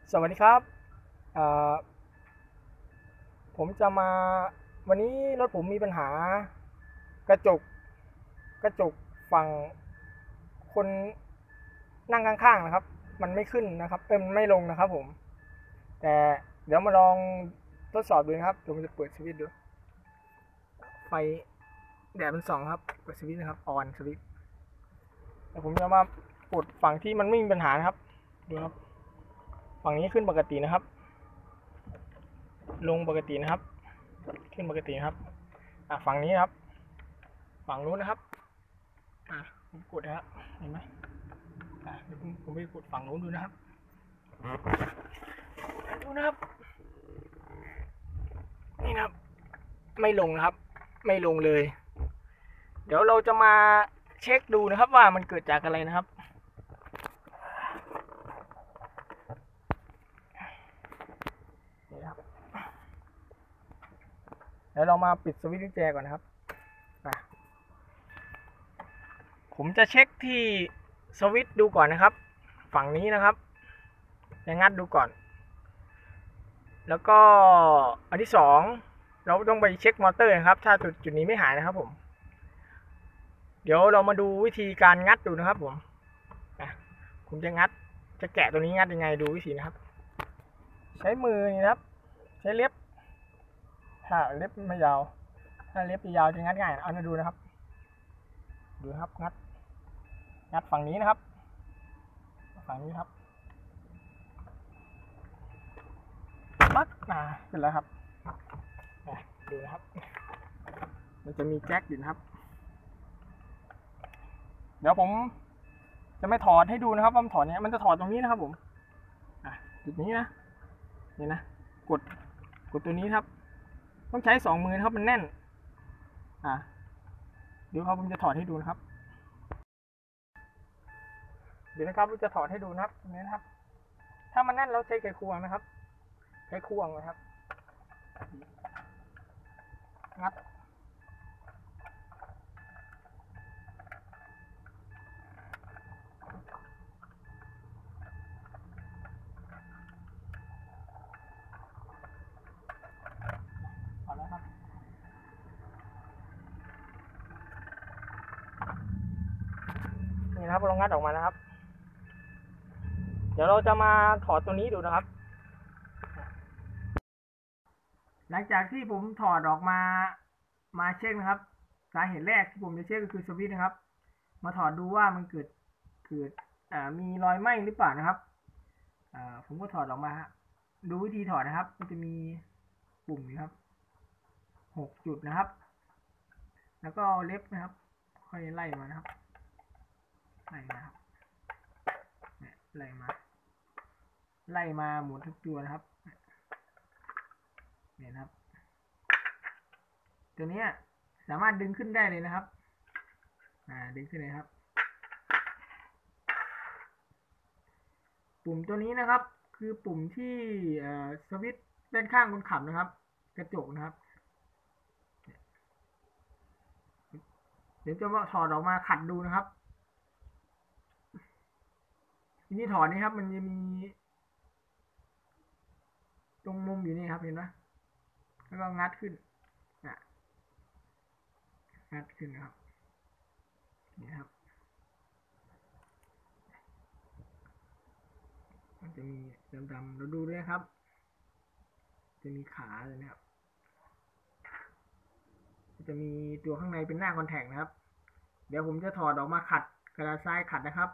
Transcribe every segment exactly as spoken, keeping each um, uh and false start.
สวัสดีครับเอ่อผมจะมาวันนี้รถผมมีปัญหากระจกกระจกฝั่งคนนั่งข้างๆนะครับมันไม่ขึ้นนะครับเอ้ยมันไม่ลงนะครับผมแต่เดี๋ยวมาลองทดสอบดูนะครับเดี๋ยวผมจะเปิดสวิตช์ดูไฟแดดมันส่องครับเปิดสวิตช์นะครับออนสวิตช์แต่ผมจะมากดฝั่งที่มันไม่มีปัญหานะครับดูครับฝั่งนี้ขึ้นปกตินะครับลงปกตินะครับขึ้นปกตินะครับอ่ะฝั่งนี้ครับฝั่งนู้นนะครับอ่ะผมกดนะครับเห็นไหมอ่ะเดี๋ยวผมผมไปกดฝั่งนู้นดูนะครับดูนะครับนี่นะครับไม่ลงนะครับไม่ลงเลยเดี๋ยวเราจะมาเช็คดูนะครับว่ามันเกิดจากอะไรนะครับนี่นะครับเดี๋ยวเรามาปิดสวิตช์กุญแจก่อนนะครับผมจะเช็คที่สวิตช์ดูก่อนนะครับฝั่งนี้นะครับจะงัดดูก่อนแล้วก็อันที่สองเราต้องไปเช็คมอเตอร์นะครับถ้าจุดจุดนี้ไม่หายนะครับผมเดี๋ยวเรามาดูวิธีการงัดดูนะครับผมผมจะงัดจะแกะตัวนี้งัดยังไงดูวิธีนะครับใช้มือนี่นะครับใช้เล็บถ้าเล็บไม่ยาวถ้าเล็บยาวจะงัดง่ายเอามาดูนะครับดูครับงัดงัดฝั่งนี้นะครับฝั่งนี้ครับปั๊บอ่าเสร็จแล้วครับดูนะครับมันจะมีแจ็คอยู่นะครับเดี๋ยวผมจะไม่ถอดให้ดูนะครับว่ามันถอดเนี้ยมันจะถอดตรงนี้นะครับผมอ่ะจุดนี้นะนี่นะกดกดตัวนี้ครับต้องใช้สองมือนะครับมันแน่นอ่ะเดี๋ยวครับผมจะถอดให้ดูนะครับเดี๋ยวนะครับผมจะถอดให้ดูนะครับตรงนี้นะครับถ้ามันแน่นเราใช้ไขควงนะครับใช้ควงนะครับงัดเอาแล้วครับนี่นะครับเรางัดออกมานะครับเดี๋ยวเราจะมาถอดตัวนี้ดูนะครับหลังจากที่ผมถอดออกมามาเช็คนะครับสาเหตุแรกที่ผมจะเช็คก็คือสวิตช์นะครับมาถอดดูว่ามันเกิดเกิดมีรอยไหม้หรือเปล่านะครับผมก็ถอดออกมาดูวิธีถอดนะครับมันจะมีปุ่มนี้ครับหกจุดนะครับแล้วก็เล็บนะครับค่อยไล่มานะครับไล่มาครับไล่มาไล่มาหมดทุกตัวนะครับเนี่ยนะครับตัวนี้สามารถดึงขึ้นได้เลยนะครับอ่าดึงขึ้นเลยครับปุ่มตัวนี้นะครับคือปุ่มที่สวิตช์ด้านข้างคนขับนะครับกระจกนะครับเดี๋ยวจะมาถอดออกมาขัดดูนะครับทีนี้ถอดนี่ครับมันจะมีตรงมุมอยู่นี่ครับเห็นไหมแล้วก็งัดขึ้นงัดขึ้นนะครับนี่ครับมันจะมีดำๆเราดูด้วยครับจะมีขาเลยนะครับจะมีตัวข้างในเป็นหน้าคอนแทคนะครับเดี๋ยวผมจะถอดออกมาขัดกระดาษทรายขัดนะครับ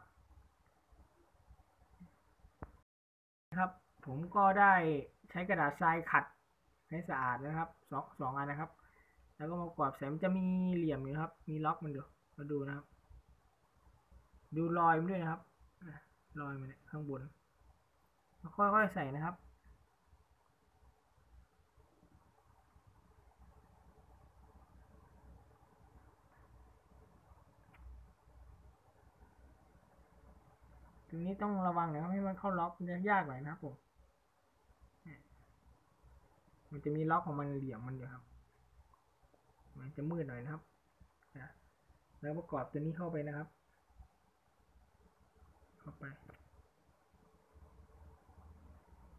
ครับผมก็ได้ใช้กระดาษทรายขัดให้สะอาดนะครับสองสองอันนะครับแล้วก็มากรอบใส่มันจะมีเหลี่ยมอยู่ครับมีล็อกมันดูมาดูนะครับดูรอยมันด้วยนะครับรอยมันข้างบนค่อยๆใส่นะครับตรงนี้ต้องระวังนะครับให้มันเข้าล็อกมันจะยากหน่อยนะครับผมมันจะมีล็อกของมันเหลี่ยมมันอยู่ครับมันจะมืดหน่อยนะครับแล้วประกอบตัวนี้เข้าไปนะครับเข้าไป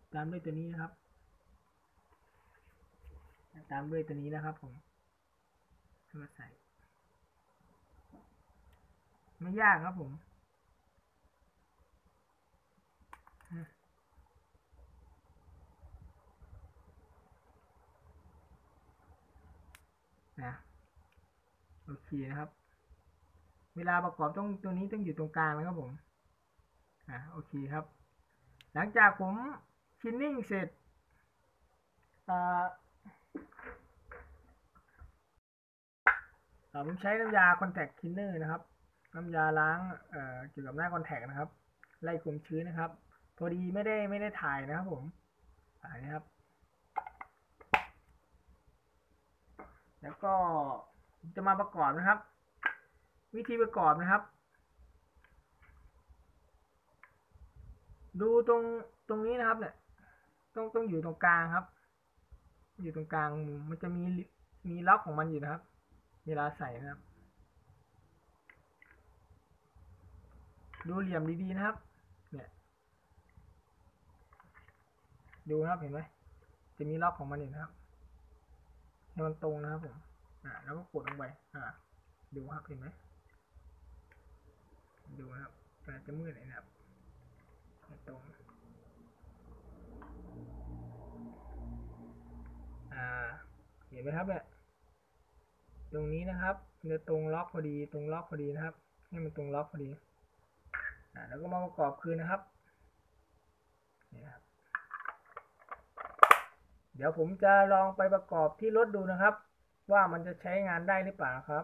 ตามด้วยตัวนี้นะครับตามด้วยตัวนี้นะครับผมมาใส่ไม่ยากครับผมนะโอเคนะครับเวลาประกอบต้องตัวนี้ต้องอยู่ตรงกลางนะครับผมอ่าโอเคครับหลังจากผมชินนิ่งเสร็จอ่าผมใช้น้ำยาคอนแทคคลีนเนอร์นะครับน้ำยาล้างเอ่อเกี่ยวกับหน้าคอนแทคนะครับไล่ความชื้นนะครับพอดีไม่ได้ไม่ได้ถ่ายนะครับผมถ่ายนะครับแล้วก็จะมาประกอบนะครับวิธีประกอบนะครับดูตรงตรงนี้นะครับเนี่ยต้องต้องอยู่ตรงกลางครับอยู่ตรงกลางมันจะมีมีล็อกของมันอยู่นะครับเวลาใส่นะครับดูเหลี่ยมดีๆนะครับเนี่ยดูนะครับเห็นไหมจะมีล็อกของมันอยู่นะครับให้มันตรงนะครับผมอ่าแล้วก็กดลงไปอ่าดูครับเห็นไหมดูนะครับแต่จะมืดเลยนะครับตรงอ่าเห็นไหมครับเนี่ยตรงนี้นะครับจะตรงล็อกพอดีตรงล็อกพอดีนะครับให้มันตรงล็อกพอดีอ่าแล้วก็มาประกอบคืนนะครับนี่ครับเดี๋ยวผมจะลองไปประกอบที่รถดูนะครับว่ามันจะใช้งานได้หรือเปล่าครับ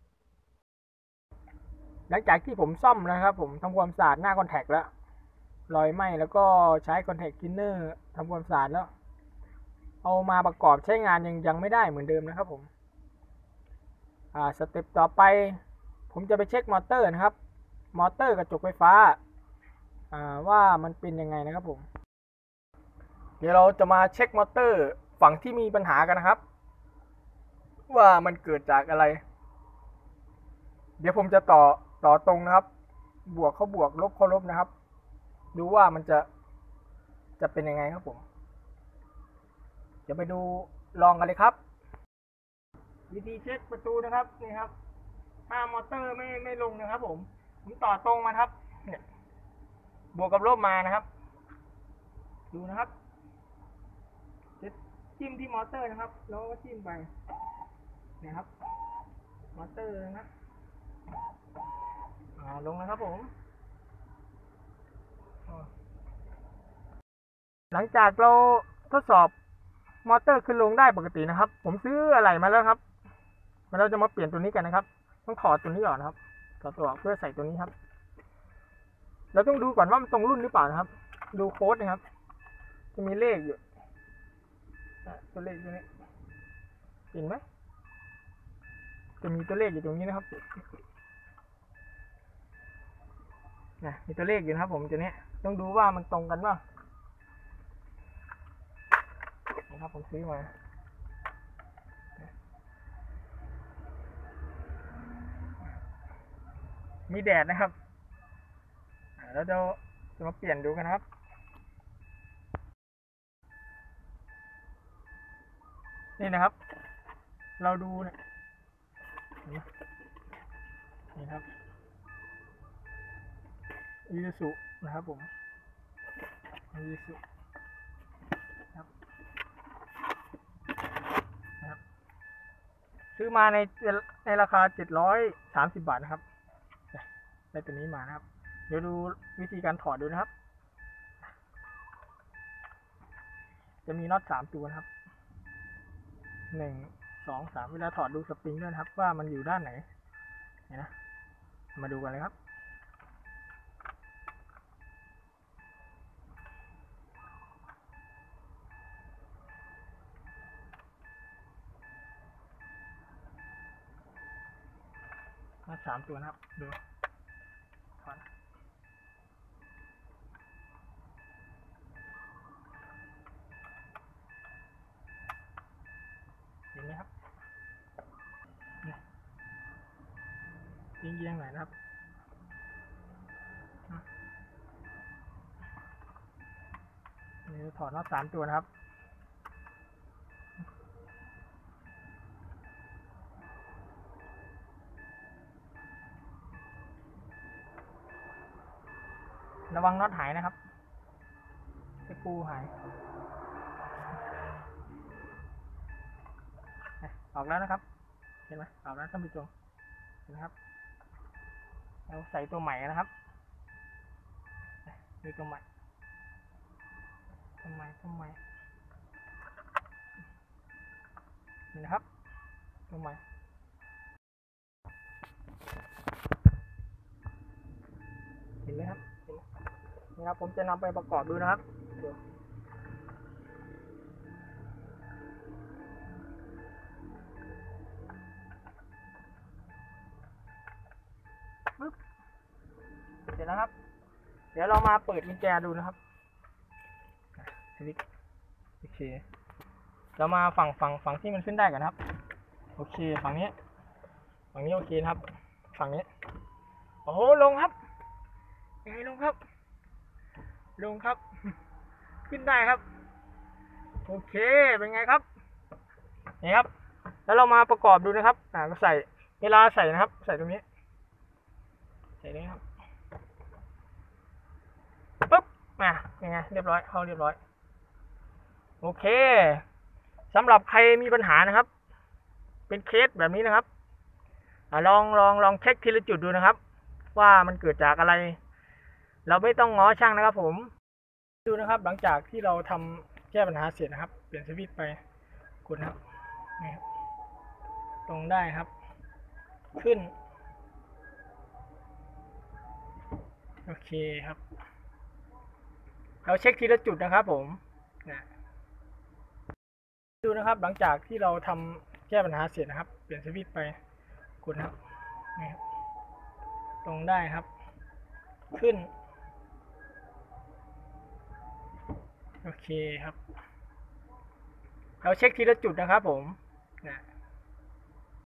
หลังจากที่ผมซ่อมนะครับผมทำความสะอาดหน้าคอนแทคแล้วรอยไหม้แล้วก็ใช้คอนแทคคลีนเนอร์ทำความสะอาดแล้วเอามาประกอบใช้งานยังยังไม่ได้เหมือนเดิมนะครับผมอ่าสเต็ปต่อไปผมจะไปเช็คมอเตอร์นะครับมอเตอร์กระจกไฟฟ้าอ่าว่ามันเป็นยังไงนะครับผมเดี๋ยวเราจะมาเช็คมอเตอร์ฝั่งที่มีปัญหากันนะครับว่ามันเกิดจากอะไรเดี๋ยวผมจะต่อต่อตรงนะครับบวกเข้าบวกลบเข้าลบนะครับดูว่ามันจะจะเป็นยังไงครับผมเดี๋ยวไปดูลองกันเลยครับวิธีเช็คประตูนะครับนี่ครับถ้ามอเตอร์ไม่ไม่ลงนะครับผมผมต่อตรงมาครับเนี่ยบวกกับลบมานะครับดูนะครับจะจิ้มที่มอเตอร์นะครับแล้วก็จิ้มไปเนี่ยครับมอเตอร์นะครับอ่าลงนะครับผมหลังจากเราทดสอบมอเตอร์ขึ้นลงได้ปกตินะครับผมซื้ออะไรมาแล้วครับเราจะมาเปลี่ยนตัวนี้กันนะครับต้องถอดตัวนี้ออกนะครับถอดตัวออกเพื่อใส่ตัวนี้ครับเราต้องดูก่อนว่ามันตรงรุ่นหรือเปล่านะครับดูโค้ดนะครับจะมีเลขอยู่ตัวเลขตัวนี้เห็นไหมจะมีตัวเลขอยู่ตรงนี้นะครับนะมีตัวเลขอยู่นะครับผมตัวนี้ต้องดูว่ามันตรงกันว่านะครับผมซื้อมามีแดดนะครับแล้วเราจะมาเปลี่ยนดูกันครับนี่นะครับเราดูเนี่ยนี่ครับอีซูซุนะครับผมอีซูซุครับนะครับซื้อมาในในราคาเจ็ดร้อยสามสิบบาทนะครับได้ตัวนี้มานะครับเดี๋ยวดูวิธีการถอดดูนะครับจะมีน็อตสามตัวนะครับหนึ่งสองสามเวลาถอดดูสปริงด้วยนะครับว่ามันอยู่ด้านไหนเนี่ยนะมาดูกันเลยครับน็อตสามตัวนะครับดูถอดเห็นไหมครับเนี่ยยิงเยียงหน่อยนะครับนี่ถอดน็อตสามตัวนะครับระวังน็อตหายนะครับตะปูหายออกแล้วนะครับเห็นไหมออกแล้วท่านผู้ชมเห็นไหมครับเราใส่ตัวใหม่นะครับดูตัวใหม่ตัวใหม่ตัวใหม่นี่นะครับตัวใหม่เห็นไหมครับเห็นไหมนี่ครับผมจะนำไปประกอบดูนะครับปึ๊บเสร็จแล้วครับเดี๋ยวเรามาเปิดกุญแจดูนะครับสวิตช์โอเคเรามาฝั่งฝั่งฝั่งที่มันขึ้นได้ก่อนครับโอเคฝั่งนี้ฝั่งนี้โอเคนะครับฝั่งนี้โอ้โหลงครับยังไงลงครับลงครับขึ้นได้ครับโอเคเป็นไงครับนี่ครับแล้วเรามาประกอบดูนะครับอ่าก็ใส่เวลาใส่นะครับใส่ตรงนี้ใส่นี้ครับปึ๊บมายังไงเรียบร้อยเข้าเรียบร้อยโอเคสำหรับใครมีปัญหานะครับเป็นเคสแบบนี้นะครับอลองลองลองเช็คทีละจุดดูนะครับว่ามันเกิดจากอะไรเราไม่ต้องง้อช่างนะครับผมดูนะครับหลังจากที่เราทำแก้ปัญหาเสร็จนะครับเปลี่ยนสวิตช์ไปกดครับนี่ครับตรงได้ครับขึ้นโอเคครับเราเช็คทีละจุดนะครับผมนะดูนะครับหลังจากที่เราทำแก้ปัญหาเสร็จนะครับเปลี่ยนสวิตช์ไปกดครับนี่ครับตรงได้ครับขึ้นโอเคครับเราเช็คทีละจุดนะครับผมนะ